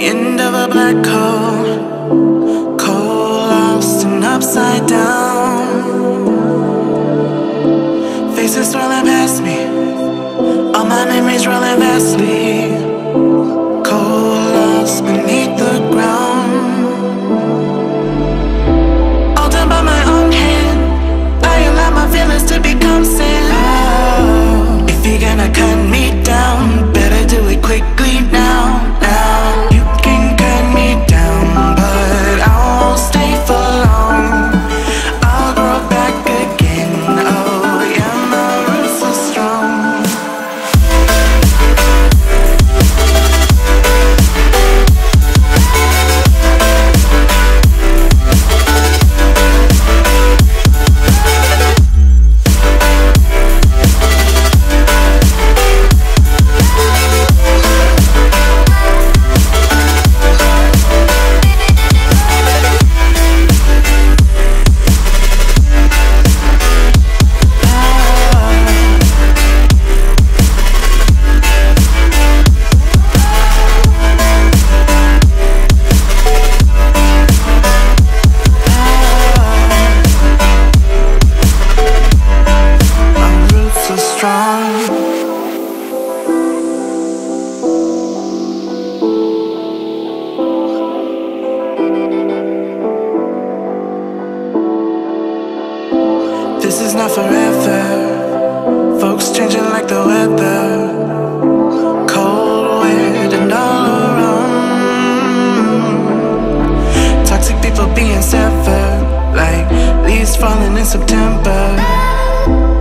end of a black hole, cold, lost and upside down. Faces swirling past me, all my memories rolling vastly, cold, lost beneath the ground. All done by my own hand, I allow my feelings to become sand. Oh, if you're gonna cut me down, better do it quickly now. You can cut me down, but I won't stay for long. I'll grow back again. Oh yeah, my roots are strong. This is not forever. Folks changing like the weather, cold, wet, and all around. Toxic people being severed, like leaves falling in September.